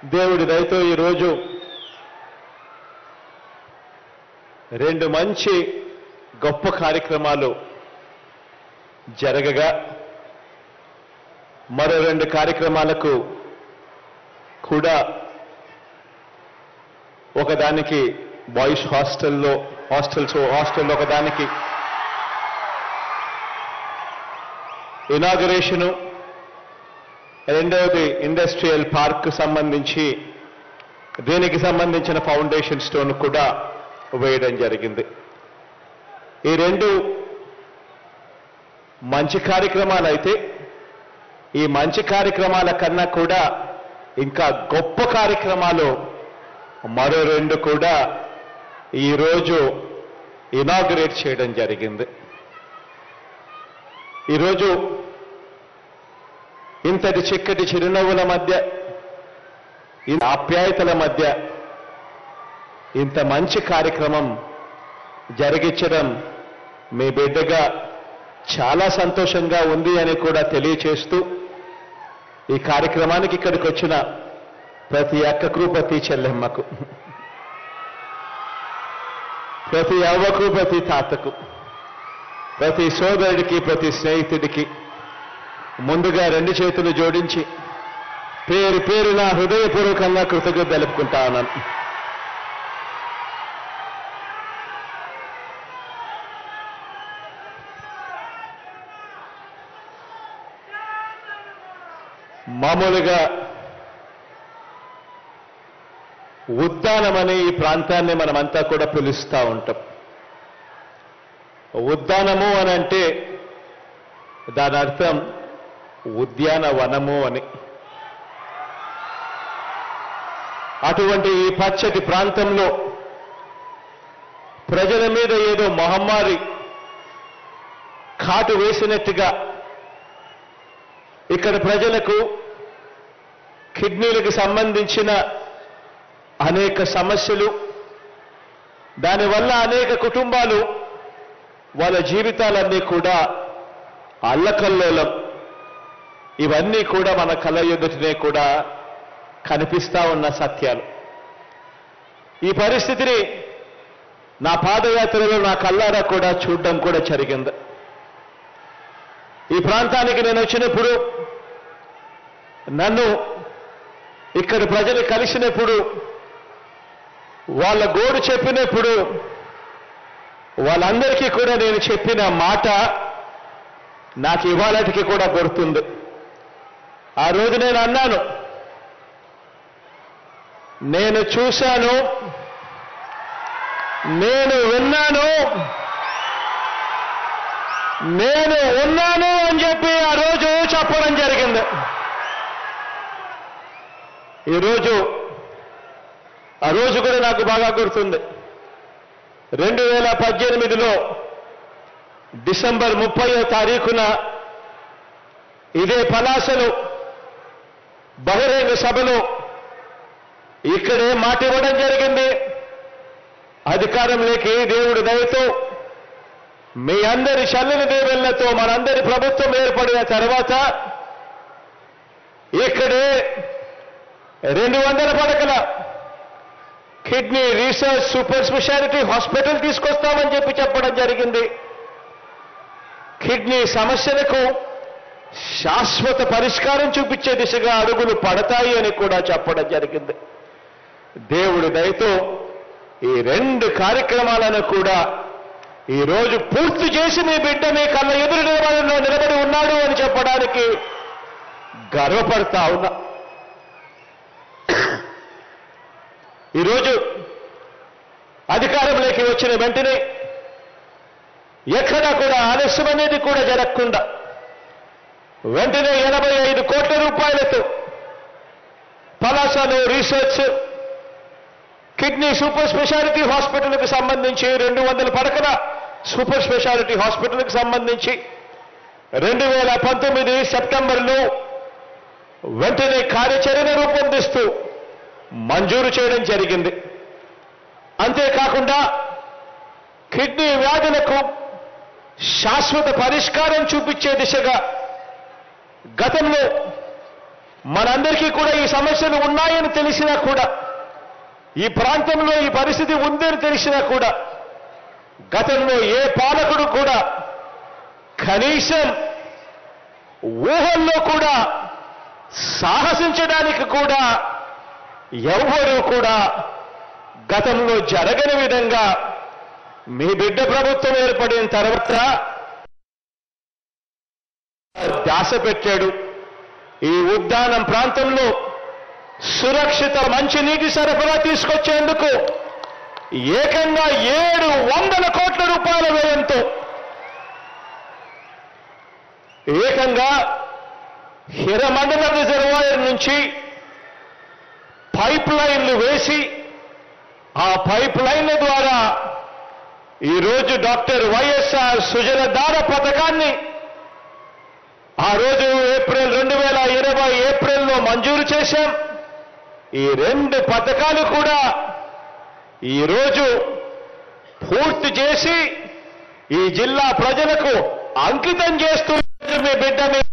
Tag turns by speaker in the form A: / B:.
A: దేవుడి దయతో ఈరోజు రెండు మంచి గొప్ప కార్యక్రమాలు జరగగా మరో రెండు కార్యక్రమాలకు కూడా ఒకదానికి బాయ్స్ హాస్టల్లో ఒకదానికి ఇనాగరేషను, రెండవది ఇండస్ట్రియల్ పార్క్ సంబంధించి దీనికి సంబంధించిన ఫౌండేషన్ స్టోన్ కూడా వేయడం జరిగింది. ఈ రెండు మంచి కార్యక్రమాలు అయితే ఈ మంచి కార్యక్రమాల కన్నా కూడా ఇంకా గొప్ప కార్యక్రమాలు మరో రెండు కూడా ఈరోజు ఇనాగరేట్ చేయడం జరిగింది. ఈరోజు ఇంతటి చిక్కటి చిరునవ్వుల మధ్య, ఇంత ఆప్యాయతల మధ్య ఇంత మంచి కార్యక్రమం జరిగించడం మీ బిడ్డగా చాలా సంతోషంగా ఉంది అని కూడా తెలియచేస్తూ ఈ కార్యక్రమానికి ఇక్కడికి వచ్చిన ప్రతి అక్కకు, ప్రతి చెల్లెమ్మకు, ప్రతి అవ్వకు, ప్రతి తాతకు, ప్రతి సోదరుడికి, ప్రతి స్నేహితుడికి ముందుగా రెండు చేతులు జోడించి పేరు పేరున హృదయపూర్వకంగా కృతజ్ఞత తెలుపుకుంటా ఉన్నాను. మామూలుగా ఉద్దానమని ఈ ప్రాంతాన్ని మనమంతా కూడా పిలుస్తూ ఉంటాం. ఉద్దానము అని అంటే దాని అర్థం ఉద్యానవనము అని. అటువంటి ఈ పచ్చటి ప్రాంతంలో ప్రజల మీద ఏదో మహమ్మారి కాటు వేసినట్టుగా ఇక్కడ ప్రజలకు కిడ్నీలకు సంబంధించిన అనేక సమస్యలు, దానివల్ల అనేక కుటుంబాలు వాళ్ళ జీవితాలన్నీ కూడా అల్లకల్లోలం, ఇవన్నీ కూడా మన కళ్ళ ఎదుటనే కూడా కనిపిస్తా ఉన్న సత్యాలు. ఈ పరిస్థితిని నా పాదయాత్రలో నా కళ్ళారా కూడా చూడడం కూడా జరిగింది. ఈ ప్రాంతానికి నేను వచ్చినప్పుడు, నన్ను ఇక్కడ ప్రజలు కలిసినప్పుడు, వాళ్ళ గోడు చెప్పినప్పుడు వాళ్ళందరికీ కూడా నేను చెప్పిన మాట నాకు ఇవాళటికి కూడా గుర్తుంది. ఆ రోజు నేను అన్నాను, నేను చూశాను, నేను విన్నాను, నేను ఉన్నాను అని చెప్పి ఆ రోజు చెప్పడం జరిగింది. ఆ రోజు కూడా నాకు బాగా గుర్తుంది. 2018లో డిసెంబర్ 30వ తారీఖున ఇదే పలాసలో బహిరంగ సభలో ఇక్కడే మాట ఇవ్వడం జరిగింది. అధికారంలోకి దేవుడి దయతో మీ అందరి చల్లని దీవెనలతో మనందరి ప్రభుత్వం ఏర్పడిన తర్వాత ఇక్కడే 200 పడకల kidney research super speciality hospital తీసుకొస్తామని చెప్పడం జరిగింది. కిడ్నీ సమస్యలకు శాశ్వత పరిష్కారం చూపించే దిశగా అడుగులు పడతాయి అని కూడా చెప్పడం జరిగింది. దేవుడి దయతో ఈ రెండు కార్యక్రమాలను కూడా ఈరోజు పూర్తి చేసి మీ బిడ్డ మీ కళ్ళ ఎదురు నిలబడి ఉన్నాడు అని చెప్పడానికి గర్వపడతా ఉన్నా. ఈరోజు అధికారంలోకి వచ్చిన వెంటనే ఎక్కడా కూడా ఆలస్యం అనేది కూడా జరగకుండా వెంటనే 85 కోట్ల రూపాయలతో పలాసలో రీసెర్చ్ కిడ్నీ సూపర్ స్పెషాలిటీ హాస్పిటల్కి సంబంధించి 200 పడకల సూపర్ స్పెషాలిటీ హాస్పిటల్కి సంబంధించి 2019 సెప్టెంబర్లో వెంటనే కార్యాచరణ రూపొందిస్తూ మంజూరు చేయడం జరిగింది. అంతేకాకుండా కిడ్నీ వ్యాధులకు శాశ్వత పరిష్కారం చూపించే దిశగా గతంలో మనందరికీ కూడా ఈ సమస్యలు ఉన్నాయని తెలిసినా కూడా, ఈ ప్రాంతంలో ఈ పరిస్థితి ఉందని తెలిసినా కూడా, గతంలో ఏ పాలకుడు కూడా కనీసం ఊహల్లో కూడా సాహసించడానికి కూడా ఎవరూ కూడా గతంలో జరగని విధంగా మీ బిడ్డ ప్రభుత్వం ఏర్పడిన తర్వాత ధ్యాస పెట్టాడు. ఈ ఉద్యానం ప్రాంతంలో సురక్షిత మంచినీటి సరఫరా తీసుకొచ్చేందుకు ఏకంగా 700 కోట్ల రూపాయల వ్యయంతో ఏకంగా హిరమండల రిజర్వాయర్ నుంచి పైప్ లైన్లు వేసి, ఆ పైప్ లైన్ల ద్వారా ఈరోజు డాక్టర్ వైఎస్ఆర్ సుజలధార పథకాన్ని ఆ రోజు ఏప్రిల్ 2020 ఏప్రిల్లో మంజూరు చేశాం. ఈ 2 పథకాలు కూడా ఈరోజు పూర్తి చేసి ఈ జిల్లా ప్రజలకు అంకితం చేస్తూ మీ బిడ్డ